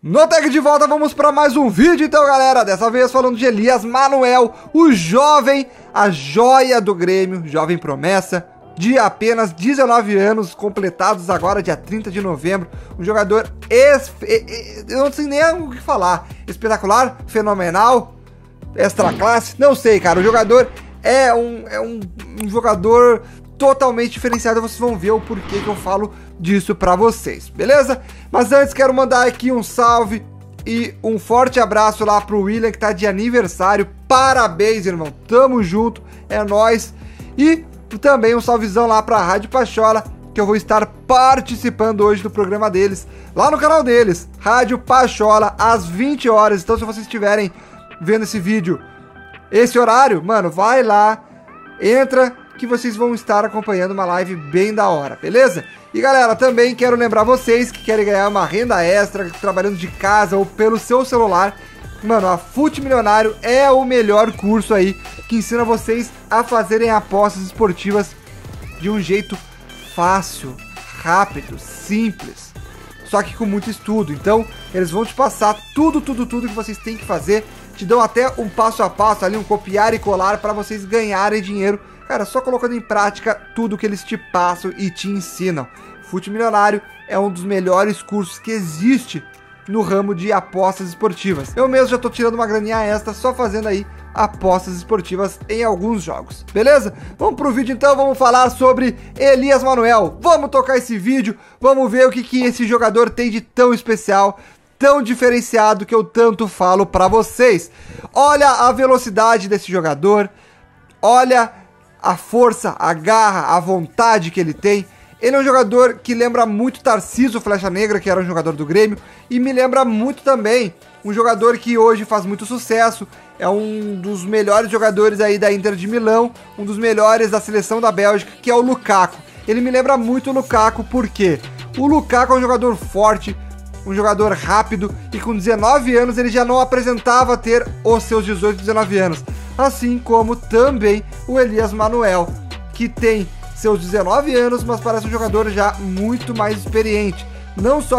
No Tag de volta, vamos para mais um vídeo então, galera. Dessa vez falando de Elias Manuel, o jovem, a joia do Grêmio, jovem promessa, de apenas 19 anos, completados agora dia 30 de novembro. Um jogador, eu não sei nem o que falar, espetacular, fenomenal, extra classe, não sei, cara. O jogador é um jogador totalmente diferenciado, vocês vão ver o porquê que eu falo disso pra vocês, beleza? Mas antes quero mandar aqui um salve e um forte abraço lá pro William, que tá de aniversário. Parabéns, irmão, tamo junto, é nóis. E também um salvezão lá pra Rádio Pachola, que eu vou estar participando hoje do programa deles, lá no canal deles, Rádio Pachola, às 20 horas. Então se vocês estiverem vendo esse vídeo, esse horário, mano, vai lá, entra, que vocês vão estar acompanhando uma live bem da hora, beleza? E galera, também quero lembrar vocês que querem ganhar uma renda extra trabalhando de casa ou pelo seu celular. Mano, a Fute Milionário é o melhor curso aí que ensina vocês a fazerem apostas esportivas de um jeito fácil, rápido, simples, só que com muito estudo. Então, eles vão te passar tudo que vocês têm que fazer, te dão até um passo a passo ali, um copiar e colar para vocês ganharem dinheiro. Cara, só colocando em prática tudo que eles te passam e te ensinam. Fute Milionário é um dos melhores cursos que existe no ramo de apostas esportivas. Eu mesmo já tô tirando uma graninha extra só fazendo aí apostas esportivas em alguns jogos, beleza? Vamos pro vídeo então, vamos falar sobre Elias Manuel. Vamos tocar esse vídeo, vamos ver o que esse jogador tem de tão especial, tão diferenciado, que eu tanto falo pra vocês. Olha a velocidade desse jogador, olha a força, a garra, a vontade que ele tem. Ele é um jogador que lembra muito Tarcísio Flecha Negra, que era um jogador do Grêmio, e me lembra muito também um jogador que hoje faz muito sucesso, é um dos melhores jogadores aí da Inter de Milão, um dos melhores da seleção da Bélgica, que é o Lukaku. Ele me lembra muito o Lukaku, porque o Lukaku é um jogador forte, um jogador rápido, e com 19 anos ele já não apresentava ter os seus 18, 19 anos. Assim como também o Elias Manuel, que tem seus 19 anos, mas parece um jogador já muito mais experiente. Não só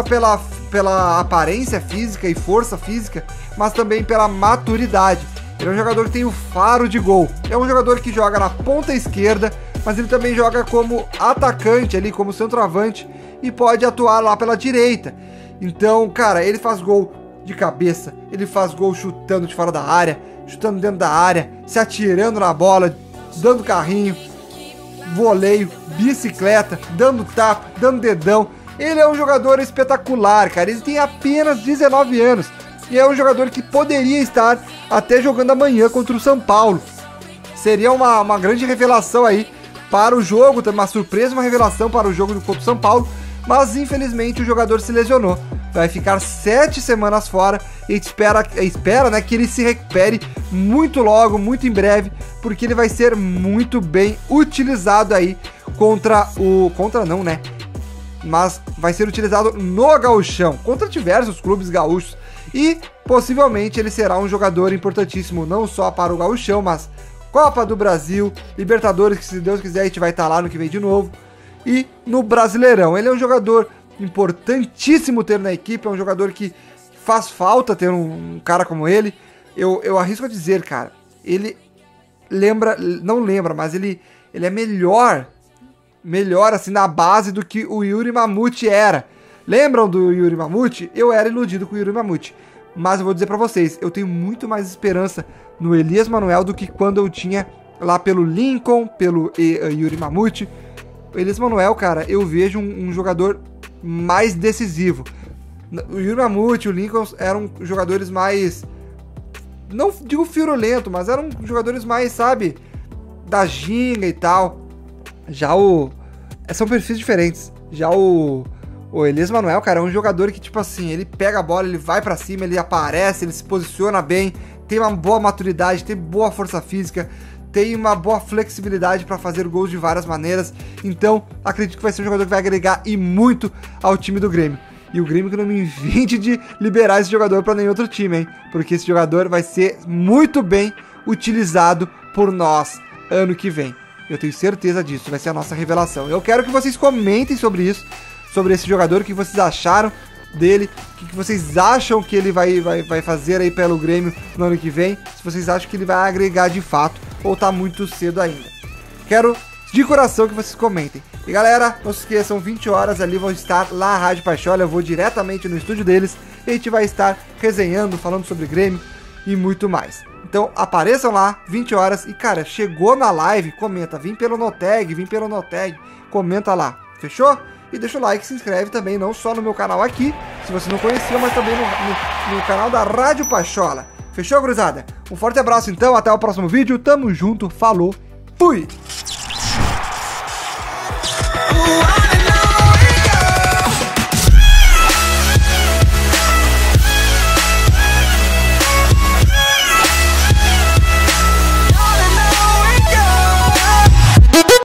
pela aparência física e força física, mas também pela maturidade. Ele é um jogador que tem o faro de gol. É um jogador que joga na ponta esquerda, mas ele também joga como atacante ali, como centroavante, e pode atuar lá pela direita. Então, cara, ele faz gol de cabeça, ele faz gol chutando de fora da área, chutando dentro da área, se atirando na bola, dando carrinho, voleio, bicicleta, dando tapa, dando dedão. Ele é um jogador espetacular, cara. Ele tem apenas 19 anos e é um jogador que poderia estar até jogando amanhã contra o São Paulo. Seria uma grande revelação aí para o jogo, uma surpresa, uma revelação para o jogo contra o São Paulo, mas infelizmente o jogador se lesionou. Vai ficar 7 semanas fora e espera, né, que ele se recupere muito logo, muito em breve, porque ele vai ser muito bem utilizado aí mas vai ser utilizado no Gauchão, contra diversos clubes gaúchos, e possivelmente ele será um jogador importantíssimo, não só para o Gauchão, mas Copa do Brasil, Libertadores, que se Deus quiser a gente vai estar lá no que vem de novo, e no Brasileirão. Ele é um jogador importantíssimo ter na equipe, é um jogador que faz falta ter um cara como ele. Eu arrisco a dizer, cara, ele mas ele é melhor assim na base do que o Yuri Mamute era. Lembram do Yuri Mamute? Eu era iludido com o Yuri Mamute, mas eu vou dizer pra vocês, eu tenho muito mais esperança no Elias Manuel do que quando eu tinha lá pelo Lincoln, pelo Yuri Mamute. O Elias Manuel, cara, eu vejo um jogador mais decisivo. O Yuri Mamute, o Lincoln eram jogadores mais, não digo firulento, mas eram jogadores mais, sabe, da ginga e tal. Já são perfis diferentes. Já o Elias Manuel, cara, é um jogador que, tipo assim, ele pega a bola, ele vai pra cima, ele aparece, ele se posiciona bem, tem uma boa maturidade, tem boa força física, tem uma boa flexibilidade para fazer gols de várias maneiras. Então, acredito que vai ser um jogador que vai agregar e muito ao time do Grêmio. E o Grêmio que não me invente de liberar esse jogador para nenhum outro time, hein? Porque esse jogador vai ser muito bem utilizado por nós ano que vem. Eu tenho certeza disso, vai ser a nossa revelação. Eu quero que vocês comentem sobre isso, sobre esse jogador, o que vocês acharam. dele, o que vocês acham que ele vai fazer aí pelo Grêmio no ano que vem, se vocês acham que ele vai agregar de fato ou tá muito cedo ainda. Quero de coração que vocês comentem. E galera, não se esqueçam, 20 horas ali vão estar lá na Rádio Paixola, eu vou diretamente no estúdio deles e a gente vai estar resenhando, falando sobre Grêmio e muito mais. Então apareçam lá, 20 horas, e cara, chegou na live, comenta, vim pelo Noteg, comenta lá, fechou? E deixa o like, se inscreve também, não só no meu canal aqui, se você não conhecia, mas também no canal da Rádio Paixola. Fechou, gurizada? Um forte abraço então, até o próximo vídeo, tamo junto, falou, fui!